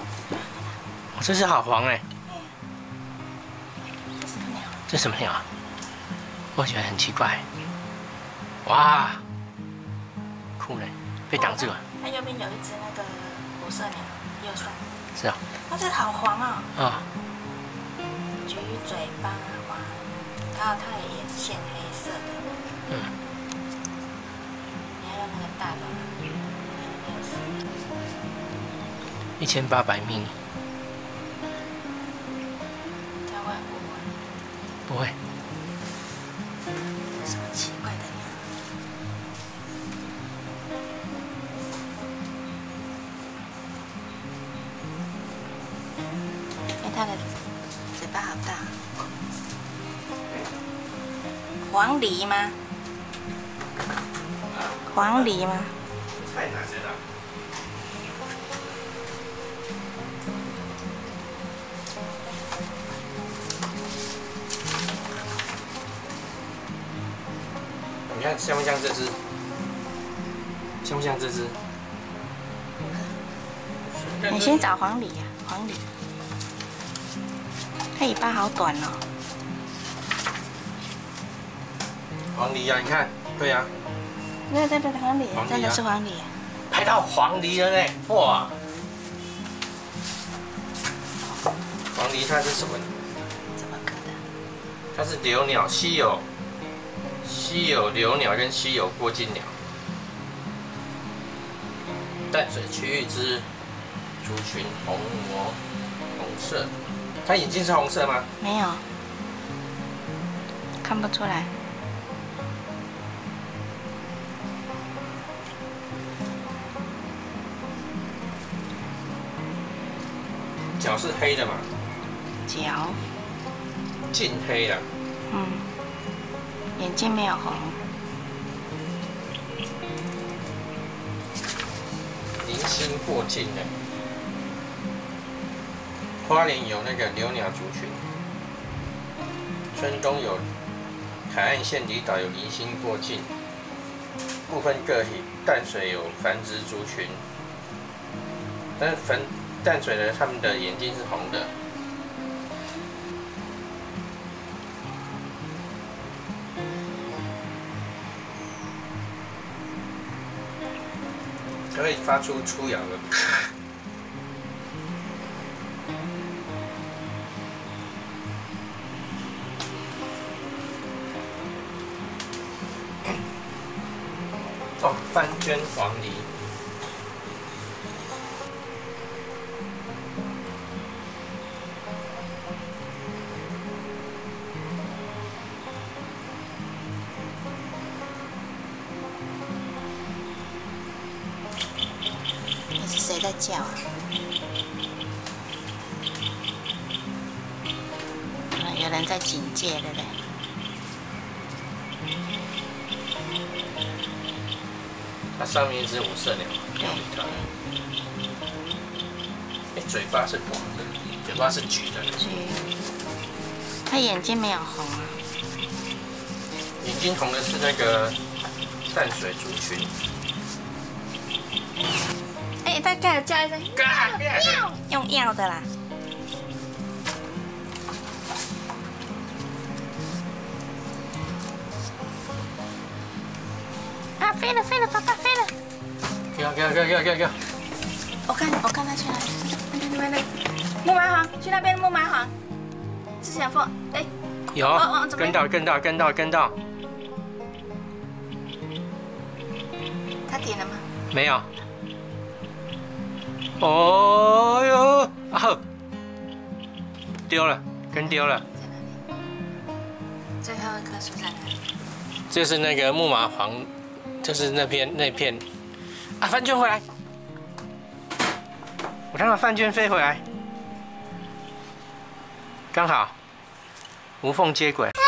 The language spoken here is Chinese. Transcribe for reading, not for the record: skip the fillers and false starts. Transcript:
哦，这只好黄哎！ 这什么鸟？ 这什么鸟啊？我觉得很奇怪。哇，酷嘞，被挡住了。 它右边有一只那个五色鸟，右上。 是啊。 哇，这好黄啊！ 啊。 橘嘴巴花，然后它的眼线黑色的。 嗯。 你还有那个大的 ，1800米。 它会不会？ 不会。 什么奇怪的鸟？它的嘴巴好大。黄鹂吗？黄鹂吗？ 太难了啦。你看像不像这只？像不像这只？ 你先找黄鹂呀，黄鹂。它尾巴好短哦。 黄鹂呀，你看，对呀。 对，黄鹂，真的是黄鹂。 拍到黄鹂了呢，哇！黄鹂它是什么？ 怎么可能？ 它是留鸟，稀有留鸟跟稀有过境鸟。淡水区域之族群红色，它眼睛是红色吗？ 没有，看不出来。 脚是黑的嘛？ 脚。 近黑的。 嗯。眼睛没有红。 零星过境的。花莲有那个留鸟族群，春冬有海岸线离岛有零星过境，部分个体淡水有繁殖族群，但是淡水的它们的眼睛是红的。它会发出粗咬的。哦，番娟黄鹂。 那是谁在叫啊？有人在警戒了嘞。 它上面是五色鸟， 对。 哎，嘴巴是黄的，嘴巴是橘的。 橘。它眼睛没有红啊。 眼睛红的是那个淡水族群。 哎，它盖了叫一声，用要的啦。啊，飞了，爸爸飞了！ 给！ 我看它去哪里？那边木麻黄，去那边木麻黄。之前放，哎， 有，跟到。 它点了吗？ 没有。哦哟，啊！丢了，跟丢了。 在哪里？最后一棵树在哪里？ 这是那个木麻黄，就是那片。啊，范娟回来！我看到范娟飞回来，刚好无缝接轨。